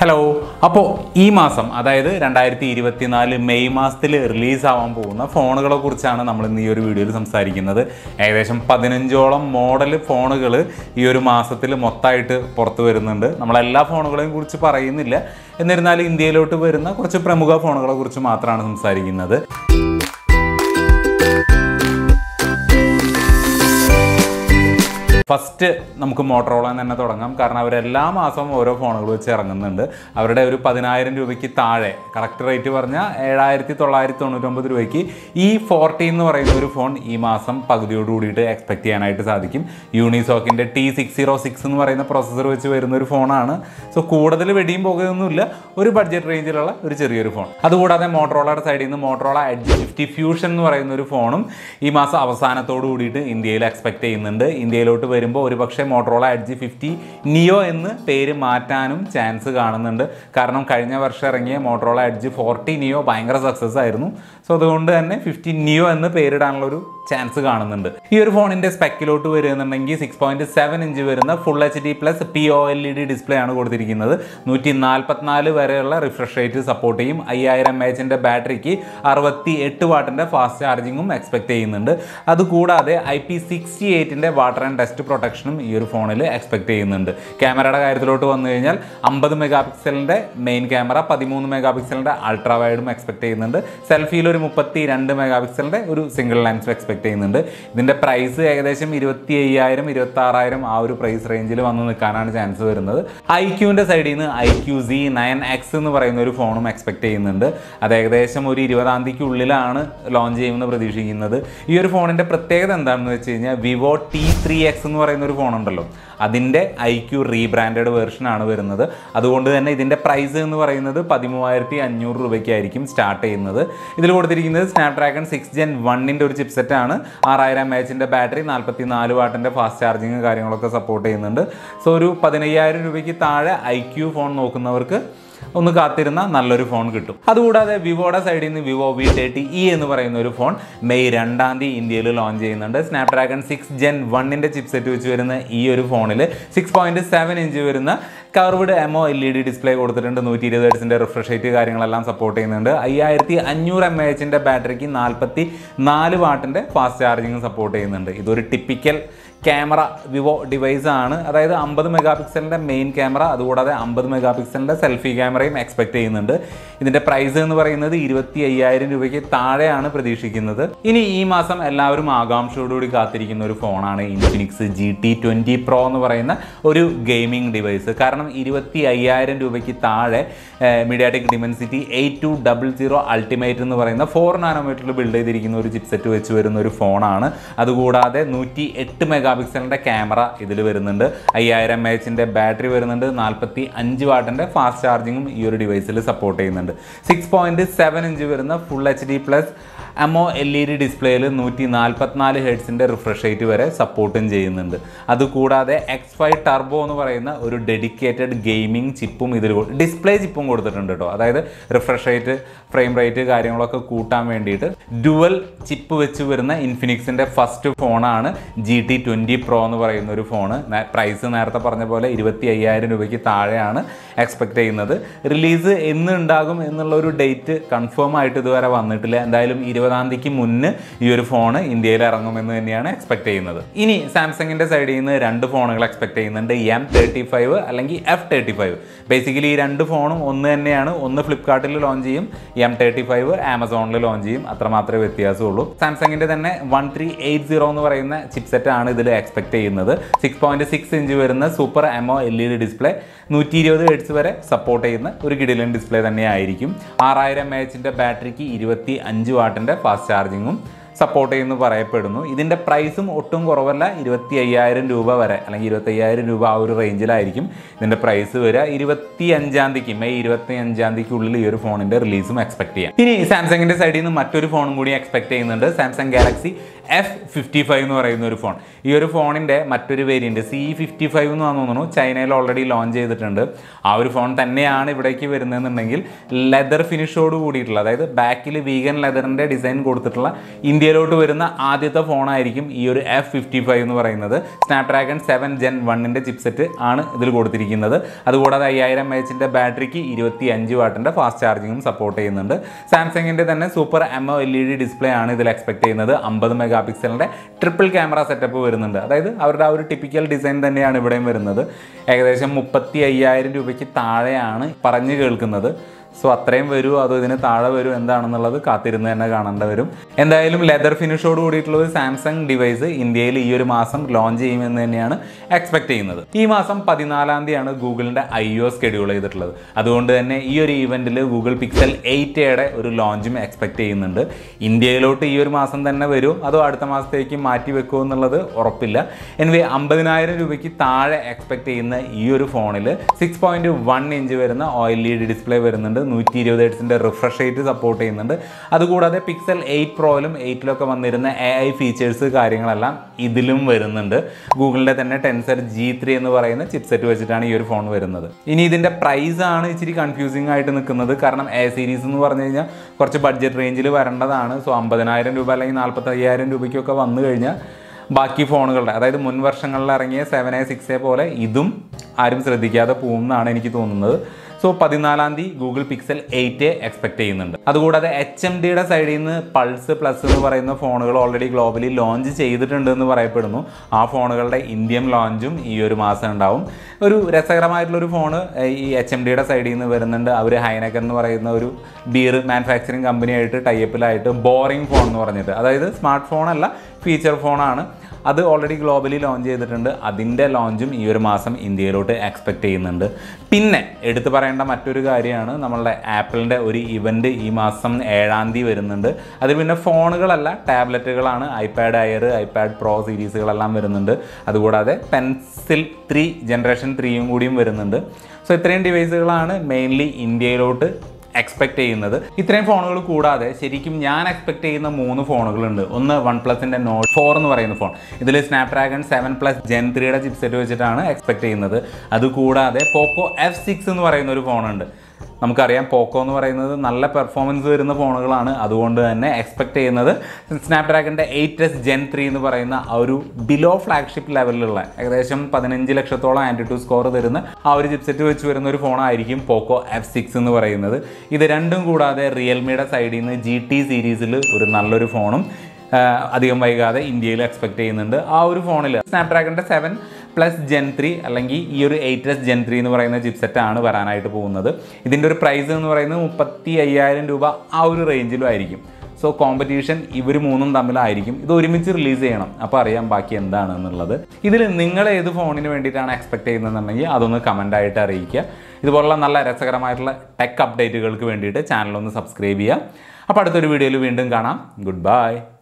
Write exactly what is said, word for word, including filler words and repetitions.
Hello, അപ്പോൾ ഈ മാസം അതായത് രണ്ടായിരത്തി ഇരുപത്തിനാല് മെയ് മാസത്തിൽ റിലീസ് ആവാൻ പോകുന്ന ഫോണുകളെ കുറിച്ചാണ് നമ്മൾ ഇന്ന് ഈ ഒരു വീഡിയോയിൽ സംസാരിക്കുന്നത്. ഏകദേശം പതിനഞ്ചോളം മോഡൽ ഫോണുകൾ ഈ ഒരു മാസത്തിൽ മൊത്തമായിട്ട് പുറത്തു വരുന്നുണ്ട്. നമ്മളെല്ലാ ഫോണുകളെയും കുറിച്ച് പറയുന്നില്ല, എന്നിരുന്നാലും ഇന്ത്യയിലോട്ട് വരുന്ന കുറച്ച് പ്രമുഖ ഫോണുകളെ കുറിച്ച് മാത്രമാണ് സംസാരിക്കുന്നത്. ഫസ്റ്റ് നമുക്ക് മോട്ടറോളയിൽ തന്നെ തുടങ്ങാം. കാരണം അവരെല്ലാ മാസവും ഓരോ ഫോണുകൾ വെച്ച് ഇറങ്ങുന്നുണ്ട്. അവരുടെ ഒരു പതിനായിരം രൂപയ്ക്ക് താഴെ, കറക്റ്റ് റേറ്റ് പറഞ്ഞാൽ ഏഴായിരത്തി തൊള്ളായിരത്തി തൊണ്ണൂറ്റൊമ്പത് രൂപയ്ക്ക് ഈ ഫോർട്ടി എന്ന് പറയുന്ന ഒരു ഫോൺ ഈ മാസം പകുതിയോട് കൂടിയിട്ട് എക്സ്പെക്ട് ചെയ്യാനായിട്ട് സാധിക്കും. യൂണിസോക്കിൻ്റെ ടി സിക്സ് സീറോ സിക്സ് എന്ന് പറയുന്ന പ്രോസസ്സർ വെച്ച് വരുന്ന ഒരു ഫോണാണ്. സോ കൂടുതൽ വെടിയും പോകുകയൊന്നുമില്ല, ഒരു ബഡ്ജറ്റ് റേഞ്ചിലുള്ള ഒരു ചെറിയൊരു ഫോൺ. അതുകൂടാതെ മോട്ടറോളയുടെ സൈഡിൽ നിന്ന് മോട്ടറോള എഡ്ജ് ഫിഫ്റ്റി ഫ്യൂഷൻ എന്ന് പറയുന്ന ഒരു ഫോണും ഈ മാസം അവസാനത്തോടു കൂടിയിട്ട് ഇന്ത്യയിൽ എക്സ്പെക്ട് ചെയ്യുന്നുണ്ട്. ഇന്ത്യയിലോട്ട് വരുമ്പോൾ ഒരു പക്ഷേ മോട്ടറോള എഡ്ജ് ഫിഫ്റ്റി നിയോ എന്ന് പേര് മാറ്റാനും ചാൻസ് കാണുന്നുണ്ട്. കാരണം കഴിഞ്ഞ വർഷം ഇറങ്ങിയ മോട്ടറോള എഡ്ജ് ഫോർട്ടി നിയോ ഭയങ്കര സക്സസ് ആയിരുന്നു. സോ അതുകൊണ്ട് തന്നെ ഫിഫ്റ്റി നിയോ എന്ന് പേരിടാനുള്ള ഒരു ചാൻസ് കാണുന്നുണ്ട്. ഈ ഒരു ഫോണിൻ്റെ സ്പെക്കിലോട്ട് വരുന്നുണ്ടെങ്കിൽ സിക്സ് പോയിന്റ് സെവൻ ഇഞ്ച് വരുന്ന full H D plus P O L E D display ആണ് കൊടുത്തിരിക്കുന്നത്. നൂറ്റി നാൽപ്പത്തിനാല് വരെയുള്ള റിഫ്രഷ് റേറ്റ് സപ്പോർട്ട് ചെയ്യും. അയ്യായിരം എം എച്ചിൻ്റെ ബാറ്ററിക്ക് അറുപത്തി എട്ട് വാട്ടിൻ്റെ ഫാസ്റ്റ് ചാർജിങ്ങും എക്സ്പെക്ട് ചെയ്യുന്നുണ്ട്. അതുകൂടാതെ ഐ പി സിക്സ്റ്റി എയ്റ്റിൻ്റെ വാട്ടർ ആൻഡ് ഡസ്റ്റ് പ്രൊട്ടക്ഷനും ഈ ഒരു ഫോണിൽ എക്സ്പെക്ട് ചെയ്യുന്നുണ്ട്. ക്യാമറയുടെ കാര്യത്തിലോട്ട് വന്നു കഴിഞ്ഞാൽ അമ്പത് മെഗാ പിക്സലിൻ്റെ മെയിൻ ക്യാമറ, പതിമൂന്ന് മെഗാ പിക്സലിൻ്റെ അൾട്രാ വൈഡും എക്സ്പെക്ട് ചെയ്യുന്നുണ്ട്. സെൽഫിയിൽ ഒരു മുപ്പത്തി രണ്ട് മെഗാ പിക്സലിൻ്റെ ഒരു സിംഗിൾ ലെൻസും എക്സ്പെക്ട് ചെയ്യുന്നുണ്ട്. ഇതിൻ്റെ പ്രൈസ് ഏകദേശം ഇരുപത്തി അയ്യായിരം ഇരുപത്തി ആറായിരം ആ ഒരു പ്രൈസ് റേഞ്ചിൽ വന്ന് നിൽക്കാനാണ് ചാൻസ് വരുന്നത്. ഐ ക്യൂവിൻ്റെ സൈഡിൽ നിന്ന് I Q C nine X എന്ന് പറയുന്ന ഒരു ഫോണും എക്സ്പെക്ട് ചെയ്യുന്നുണ്ട്. അത് ഏകദേശം ഒരു ഇരുപതാം തീയതിക്കുള്ളിലാണ് ലോഞ്ച് ചെയ്യുമെന്ന് പ്രതീക്ഷിക്കുന്നത്. ഈ ഒരു ഫോണിൻ്റെ പ്രത്യേകത എന്താണെന്ന് വെച്ച് കഴിഞ്ഞാൽ വിവോ ടി ത്രീ എക്സ് എന്ന് പറയുന്ന ഒരു ഫോണുണ്ടല്ലോ, അതിൻ്റെ ഐ ക്യൂ റീബ്രാൻഡഡ് വെർഷനാണ് വരുന്നത്. അതുകൊണ്ട് തന്നെ ഇതിൻ്റെ പ്രൈസ് എന്ന് പറയുന്നത് പതിമൂവായിരത്തി അഞ്ഞൂറ് രൂപയ്ക്കായിരിക്കും സ്റ്റാർട്ട് ചെയ്യുന്നത്. ഇതിൽ കൊടുത്തിരിക്കുന്നത് സ്നാപ്ഡ്രാഗൺ സിക്സ് ജെൻ വണ്ണിൻ്റെ ഒരു ചിപ്സെറ്റാണ്. ആറായിരം എം എച്ചിൻ്റെ ബാറ്ററി, നാൽപ്പത്തി നാല് വാട്ടിൻ്റെ ഫാസ്റ്റ് ചാർജിങ് കാര്യങ്ങളൊക്കെ സപ്പോർട്ട് ചെയ്യുന്നുണ്ട്. സോ ഒരു പതിനയ്യായിരം രൂപയ്ക്ക് താഴെ ഐ ക്യൂ ഫോൺ നോക്കുന്നവർക്ക് ഒന്ന് കാത്തിരുന്ന നല്ലൊരു ഫോൺ കിട്ടും. അതുകൂടാതെ വിവോയുടെ സൈഡിൽ നിന്ന് വിവോ വി തേർട്ടി ഇ എന്ന് പറയുന്ന ഒരു ഫോൺ മെയ് രണ്ടാം തീയതി ഇന്ത്യയിൽ ലോഞ്ച് ചെയ്യുന്നുണ്ട്. സ്നാപ്ഡ്രാഗൺ സിക്സ് ജെൻ വണ്ണിൻ്റെ ചിപ്സെറ്റ് വെച്ച് വരുന്ന ഈ ഒരു ഫോണിൽ സിക്സ് പോയിന്റ് സെവൻ ഇഞ്ച് വരുന്ന curved എമോ L E D display കൊടുത്തിട്ടുണ്ട്. നൂറ്റി ഇരുപത് ഹെർട്സിൻ്റെ റിഫ്രഷ് റേറ്റ് കാര്യങ്ങളെല്ലാം സപ്പോർട്ട് ചെയ്യുന്നുണ്ട്. അയ്യായിരത്തി അഞ്ഞൂറ് എം എച്ചിൻ്റെ ബാറ്ററിക്ക് നാൽപ്പത്തി നാല് വാട്ടിൻ്റെ ഫാസ്റ്റ് ചാർജിങ് സപ്പോർട്ട് ചെയ്യുന്നുണ്ട്. ഇതൊരു ടിപ്പിക്കൽ ക്യാമറ വിവോ ഡിവൈസ് ആണ്. അതായത് അമ്പത് മെഗാ പിക്സലിൻ്റെ മെയിൻ ക്യാമറ, അതുകൂടാതെ അമ്പത് മെഗാ പിക്സലിൻ്റെ സെൽഫി ക്യാമറയും എക്സ്പെക്ട് ചെയ്യുന്നുണ്ട്. ഇതിൻ്റെ പ്രൈസ് എന്ന് പറയുന്നത് ഇരുപത്തി അയ്യായിരം രൂപയ്ക്ക് താഴെയാണ് പ്രതീക്ഷിക്കുന്നത്. ഇനി ഈ മാസം എല്ലാവരും ആകാംക്ഷയോടുകൂടി കാത്തിരിക്കുന്ന ഒരു ഫോണാണ് Infinix G T twenty pro എന്ന് പറയുന്ന ഒരു ഗെയിമിംഗ് ഡിവൈസ്. കാരണം ഇരുപത്തി അയ്യായിരം രൂപയ്ക്ക് താഴെ MediaTek Dimensity eight two double zero ultimate എന്ന് പറയുന്ന ഫോർ നാനോമീറ്ററിൽ ബിൽഡ് ചെയ്തിരിക്കുന്ന ഒരു ചിപ്സെറ്റ് വെച്ച് വരുന്ന ഒരു ഫോണാണ്. അതുകൂടാതെ നൂറ്റി എട്ട് മെഗാ പിക്സലിൻ്റെ ക്യാമറ ഇതിൽ വരുന്നുണ്ട്. അയ്യായിരം എം എച്ചിൻ്റെ ബാറ്ററി വരുന്നുണ്ട്. നാൽപ്പത്തി അഞ്ച് വാട്ടിൻ്റെ ഫാസ്റ്റ് ചാർജിങ്ങും ഈ ഒരു ഡിവൈസിൽ സപ്പോർട്ട് ചെയ്യുന്നുണ്ട്. സിക്സ് പോയിന്റ് സെവൻ ഇഞ്ച് വരുന്ന full H D plus എമോ L E D ഡിസ്പ്ലേയിൽ നൂറ്റി നാൽപ്പത്തിനാല് ഹെർട്സിൻ്റെ റിഫ്രഷ് റേറ്റ് വരെ സപ്പോർട്ടും ചെയ്യുന്നുണ്ട്. അതുകൂടാതെ എക്സ് ഫൈവ് ടർബോ എന്ന് പറയുന്ന ഒരു ഡെഡിക്കേറ്റഡ് ഗെയിമിംഗ് ചിപ്പും ഇതിൽ ഡിസ്പ്ലേ ചിപ്പും കൊടുത്തിട്ടുണ്ട് കേട്ടോ. അതായത് റിഫ്രഷ് റേറ്റ്, ഫ്രെയിം റേറ്റ് കാര്യങ്ങളൊക്കെ കൂട്ടാൻ വേണ്ടിയിട്ട് ഡുവൽ ചിപ്പ് വെച്ച് വരുന്ന ഇൻഫിനിക്സിൻ്റെ ഫസ്റ്റ് ഫോണാണ് ജി ടി ട്വൻറ്റി പ്രോ എന്ന് പറയുന്ന ഒരു ഫോണ്. പ്രൈസ് നേരത്തെ പറഞ്ഞ പോലെ ഇരുപത്തി അയ്യായിരം രൂപയ്ക്ക് താഴെയാണ് എക്സ്പെക്ട് ചെയ്യുന്നത്. റിലീസ് എന്ന് ഉണ്ടാകും എന്നുള്ള ഒരു ഡേറ്റ് കൺഫേം ആയിട്ട് ഇതുവരെ വന്നിട്ടില്ല. എന്തായാലും ഇരുപതാം തീയതിക്ക് മുന്നേ ഈ ഒരു ഫോൺ ഇന്ത്യയിൽ ഇറങ്ങുമെന്ന് തന്നെയാണ് എക്സ്പെക്ട് ചെയ്യുന്നത്. ഇനി സാംസങ്ങിൻ്റെ സൈഡിൽ നിന്ന് രണ്ട് ഫോണുകൾ എക്സ്പെക്ട് ചെയ്യുന്നുണ്ട്, എം തേർട്ടി ഫൈവ് അല്ലെങ്കിൽ എഫ് തേർട്ടി ഫൈവ്. ബേസിക്കലി ഈ രണ്ട് ഫോണും ഒന്ന് തന്നെയാണ്. ഒന്ന് ഫ്ലിപ്കാർട്ടിൽ ലോഞ്ച് ചെയ്യും, എം തേർട്ടി ഫൈവ് ആമസോണിൽ ലോഞ്ച് ചെയ്യും. അത്ര മാത്രമേ വ്യത്യാസമുള്ളൂ. സാംസങ്ങിൻ്റെ തന്നെ വൺ ത്രീ എയ്റ്റ് സീറോ എന്ന് പറയുന്ന ചിപ്സെറ്റ് ആണ് ഇതിൽ എക്സ്പെക്ട് ചെയ്യുന്നത്. സിക്സ് പോയിന്റ് സിക്സ് ഇഞ്ച് വരുന്ന super എമോ L E D display, നൂറ്റി ഇരുപത് ഹെർട്സ് വരെ സപ്പോർട്ട് ചെയ്യുന്ന ഒരു കിടിലൻ ഡിസ്പ്ലേ തന്നെയായിരിക്കും. ആറായിരം എം എച്ചിൻ്റെ ബാറ്ററിക്ക് ഇരുപത്തി അഞ്ച് വാട്ടിൻ്റെ ഫാസ്റ്റ് ചാർജിങ്ങും സപ്പോർട്ട് ചെയ്യുന്നു പറയപ്പെടുന്നു. ഇതിൻ്റെ പ്രൈസും ഒട്ടും കുറവല്ല, ഇരുപത്തി അയ്യായിരം രൂപ വരെ അല്ലെങ്കിൽ ഇരുപത്തി അയ്യായിരം രൂപ ആ ഒരു റേഞ്ചിലായിരിക്കും ഇതിൻ്റെ പ്രൈസ് വരിക. ഇരുപത്തി അഞ്ചാം തീയതിക്ക് മെയ് ഇരുപത്തി അഞ്ചാം തീയതിക്കുള്ളിൽ ഈ ഒരു ഫോണിൻ്റെ റിലീസും എക്സ്പെക്ട് ചെയ്യാം. ഇനി സാംസങ്ങിൻ്റെ സൈഡിൽ നിന്ന് മറ്റൊരു ഫോണും കൂടി എക്സ്പെക്ട് ചെയ്യുന്നുണ്ട്, Samsung Galaxy F fifty five എന്ന് പറയുന്ന ഒരു ഫോൺ. ഈ ഒരു ഫോണിൻ്റെ മറ്റൊരു വേരിയൻറ്റ് സി ഫിഫ്റ്റി ഫൈവ് എന്ന് തോന്നുന്നു ചൈനയിൽ ഓൾറെഡി ലോഞ്ച് ചെയ്തിട്ടുണ്ട്. ആ ഒരു ഫോൺ തന്നെയാണ് ഇവിടേക്ക് വരുന്നതെന്നുണ്ടെങ്കിൽ ലെതർ ഫിനിഷോട് കൂടിയിട്ടുള്ള, അതായത് ബാക്കിൽ വീഗൻ ലെതറിൻ്റെ ഡിസൈൻ കൊടുത്തിട്ടുള്ള ഇന്ത്യൻ ഇന്ത്യയിലോട്ട് വരുന്ന ആദ്യത്തെ ഫോണായിരിക്കും ഈ ഒരു എഫ് ഫിഫ്റ്റി ഫൈവ് എന്ന് പറയുന്നത്. സ്നാപ്ഡ്രാഗൺ സെവൻ ജെൻ വണ്ണിൻ്റെ ചിപ്സെറ്റ് ആണ് ഇതിൽ കൊടുത്തിരിക്കുന്നത്. അതുകൂടാതെ അയ്യായിരം എച്ചിൻ്റെ ബാറ്ററിക്ക് ഇരുപത്തി അഞ്ച് വാട്ടിൻ്റെ ഫാസ്റ്റ് ചാർജിങ്ങും സപ്പോർട്ട് ചെയ്യുന്നുണ്ട്. സാംസങ്ങിൻ്റെ തന്നെ super MO L E D display ആണ് ഇതിൽ എക്സ്പെക്ട് ചെയ്യുന്നത്. അമ്പത് മെഗാ പിക്സലിൻ്റെ ട്രിപ്പിൾ ക്യാമറ സെറ്റപ്പ് വരുന്നുണ്ട്. അതായത് അവരുടെ ആ ഒരു ടിപ്പിക്കൽ ഡിസൈൻ തന്നെയാണ് ഇവിടെയും വരുന്നത്. ഏകദേശം മുപ്പത്തി അയ്യായിരം രൂപയ്ക്ക് താഴെയാണ് പറഞ്ഞു കേൾക്കുന്നത്. സോ അത്രയും വരുമോ അതോ ഇതിന് താഴെ വരും എന്താണെന്നുള്ളത് കാത്തിരുന്ന് തന്നെ കാണേണ്ടി വരും. എന്തായാലും ലെതർ ഫിനിഷോട് കൂടിയിട്ടുള്ള ഒരു സാംസങ് ഡിവൈസ് ഇന്ത്യയിൽ ഈ ഒരു മാസം ലോഞ്ച് ചെയ്യുമെന്ന് തന്നെയാണ് എക്സ്പെക്ട് ചെയ്യുന്നത്. ഈ മാസം പതിനാലാം തീയതിയാണ് ഗൂഗിളിൻ്റെ ഐ ഒ സ്കെഡ്യൂൾ ചെയ്തിട്ടുള്ളത്. അതുകൊണ്ട് തന്നെ ഈ ഒരു ഈവൻറ്റിൽ ഗൂഗിൾ പിക്സൽ എയ്റ്റ് എയുടെ ഒരു ലോഞ്ചും എക്സ്പെക്ട് ചെയ്യുന്നുണ്ട്. ഇന്ത്യയിലോട്ട് ഈ ഒരു മാസം തന്നെ വരും അതോ അടുത്ത മാസത്തേക്ക് മാറ്റി വെക്കുമോ എന്നുള്ളത് ഉറപ്പില്ല. എനിവേ അമ്പതിനായിരം രൂപയ്ക്ക് താഴെ എക്സ്പെക്ട് ചെയ്യുന്ന ഈ ഒരു ഫോണിൽ സിക്സ് പോയിന്റ് വൺ ഇഞ്ച് വരുന്ന O L E D display വരുന്നുണ്ട്. നൂറ്റി ഇരുപത് ഹെർട്സിൻ്റെ റിഫ്രഷ് റേറ്റ് സപ്പോർട്ട് ചെയ്യുന്നുണ്ട്. അതുകൂടാതെ പിക്സൽ എയ്റ്റ് പ്രോയിലും എയ്റ്റിലൊക്കെ വന്നിരുന്ന എ ഐ ഫീച്ചേഴ്സ് കാര്യങ്ങളെല്ലാം ഇതിലും വരുന്നുണ്ട്. ഗൂഗിളിൻ്റെ തന്നെ ടെൻസർ ജി ത്രീ എന്ന് പറയുന്ന ചിപ്സെറ്റ് വെച്ചിട്ടാണ് ഈ ഒരു ഫോൺ വരുന്നത്. ഇനി ഇതിൻ്റെ പ്രൈസ് ആണ് ഇച്ചിരി കൺഫ്യൂസിംഗ് ആയിട്ട് നിൽക്കുന്നത്. കാരണം എ സീരീസ് എന്ന് പറഞ്ഞു കഴിഞ്ഞാൽ കുറച്ച് ബഡ്ജറ്റ് റേഞ്ചിൽ വരേണ്ടതാണ്. സോ അമ്പതിനായിരം രൂപ അല്ലെങ്കിൽ നാൽപ്പത്തി അയ്യായിരം രൂപയ്ക്കൊക്കെ വന്നു കഴിഞ്ഞാൽ ബാക്കി ഫോണുകളുടെ അതായത് മുൻ വർഷങ്ങളിൽ ഇറങ്ങിയ സെവൻ എ സിക്സ് എ പോലെ ഇതും ആരും ശ്രദ്ധിക്കാതെ പോകുമെന്നാണ് എനിക്ക് തോന്നുന്നത്. സോ പതിനാലാം തീയതി ഗൂഗിൾ പിക്സൽ എയ്റ്റ് എക്സ്പെക്ട് ചെയ്യുന്നുണ്ട്. അതുകൂടാതെ എച്ച് എം ഡിയുടെ സൈഡിൽ നിന്ന് പൾസ് പ്ലസ് എന്ന് പറയുന്ന ഫോണുകൾ ഓൾറെഡി ഗ്ലോബലി ലോഞ്ച് ചെയ്തിട്ടുണ്ട് എന്ന് പറയപ്പെടുന്നു. ആ ഫോണുകളുടെ ഇന്ത്യൻ ലോഞ്ചും ഈ ഒരു മാസം ഉണ്ടാവും. ഒരു രസകരമായിട്ടുള്ളൊരു ഫോണ് ഈ എച്ച് എം ഡിയുടെ സൈഡിൽ നിന്ന് വരുന്നുണ്ട്. അവർ ഹൈനക് എന്ന് പറയുന്ന ഒരു ബിയർ മാനുഫാക്ചറിങ് കമ്പനിയായിട്ട് ടൈപ്പിലായിട്ട് ബോറിംഗ് ഫോൺ എന്ന് പറഞ്ഞിട്ട്, അതായത് സ്മാർട്ട് ഫോണല്ല ഫീച്ചർ ഫോണാണ്, അത് ഓൾറെഡി ഗ്ലോബലി ലോഞ്ച് ചെയ്തിട്ടുണ്ട്. അതിൻ്റെ ലോഞ്ചും ഈ ഒരു മാസം ഇന്ത്യയിലോട്ട് എക്സ്പെക്ട് ചെയ്യുന്നുണ്ട്. പിന്നെ എടുത്തു പറയേണ്ട മറ്റൊരു കാര്യമാണ് നമ്മളുടെ ആപ്പിളിൻ്റെ ഒരു ഇവൻറ്റ് ഈ മാസം ഏഴാം തീയതി വരുന്നുണ്ട്. അതിൽ പിന്നെ ഫോണുകളല്ല ടാബ്ലറ്റുകളാണ്. ഐപാഡ് എയർ, ഐപാഡ് പ്രോ സീരീസുകളെല്ലാം വരുന്നുണ്ട്. അതുകൂടാതെ പെൻസിൽ ത്രീ ജനറേഷൻ ത്രീയും കൂടിയും വരുന്നുണ്ട്. സോ ഇത്രയും ഡിവൈസുകളാണ് മെയിൻലി ഇന്ത്യയിലോട്ട് എക്സ്പെക്ട് ചെയ്യുന്നത്. ഇത്രയും ഫോണുകൾ കൂടാതെ ശരിക്കും ഞാൻ എക്സ്പെക്ട് ചെയ്യുന്ന മൂന്ന് ഫോണുകളുണ്ട്. ഒന്ന് വൺ പ്ലസിൻ്റെ നോട്ട് ഫോർ എന്ന് പറയുന്ന ഫോൺ. ഇതിൽ സ്നാപ്ഡ്രാഗൺ സെവൻ പ്ലസ് ജെൻ ത്രീയുടെ ചിപ്സെറ്റ് വെച്ചിട്ടാണ് എക്സ്പെക്ട് ചെയ്യുന്നത്. അതുകൂടാതെ പോക്കോ എഫ് സിക്സ് എന്ന് പറയുന്ന ഒരു ഫോണുണ്ട്. നമുക്കറിയാം പോക്കോ എന്ന് പറയുന്നത് നല്ല പെർഫോമൻസ് വരുന്ന ഫോണുകളാണ്. അതുകൊണ്ട് തന്നെ എക്സ്പെക്ട് ചെയ്യുന്നത് സ്നാപ്ഡ്രാഗണിൻ്റെ എയ്റ്റ് എസ് ജെൻ ത്രീ എന്ന് പറയുന്ന ആ ഒരു ബിലോ ഫ്ലാഗ്ഷിപ്പ് ലെവലിലുള്ള ഏകദേശം പതിനഞ്ച് ലക്ഷത്തോളം ആൻറ്റിറ്റ്യൂഡ് സ്കോർ തരുന്ന ആ ഒരു ചിപ്സെറ്റ് വെച്ച് വരുന്ന ഒരു ഫോണായിരിക്കും പോക്കോ എഫ് സിക്സ് എന്ന് പറയുന്നത്. ഇത് രണ്ടും കൂടാതെ റിയൽമിയുടെ സൈഡിൽ നിന്ന് ജി ടി സീരീസിൽ ഒരു നല്ലൊരു ഫോണും അധികം വൈകാതെ ഇന്ത്യയിൽ എക്സ്പെക്ട് ചെയ്യുന്നുണ്ട്. ആ ഒരു ഫോണിൽ സ്നാപ്ഡ്രാഗണിൻ്റെ സെവൻ പ്ലസ് ജെൻ ത്രീ അല്ലെങ്കിൽ ഈ ഒരു എയ്റ്റ് എസ് ജെൻ ത്രീ എന്ന് പറയുന്ന ചിപ്സെറ്റാണ് വരാനായിട്ട് പോകുന്നത്. ഇതിൻ്റെ ഒരു പ്രൈസ് എന്ന് പറയുന്നത് മുപ്പത്തി അയ്യായിരം രൂപ ആ ഒരു റേഞ്ചിലും ആയിരിക്കും. സോ കോമ്പറ്റീഷൻ ഇവർ മൂന്നും തമ്മിലായിരിക്കും. ഇത് ഒരുമിച്ച് റിലീസ് ചെയ്യണം, അപ്പോൾ അറിയാം ബാക്കി എന്താണെന്നുള്ളത്. ഇതിൽ നിങ്ങൾ ഏത് ഫോണിന് വേണ്ടിയിട്ടാണ് എക്സ്പെക്ട് ചെയ്യുന്നതെന്നുണ്ടെങ്കിൽ അതൊന്ന് കമൻ്റായിട്ട് അറിയിക്കുക. ഇതുപോലുള്ള നല്ല രസകരമായിട്ടുള്ള ടെക് അപ്ഡേറ്റുകൾക്ക് വേണ്ടിയിട്ട് ചാനലൊന്ന് സബ്സ്ക്രൈബ് ചെയ്യുക. അപ്പോൾ അടുത്തൊരു വീഡിയോയിൽ വീണ്ടും കാണാം. Good by.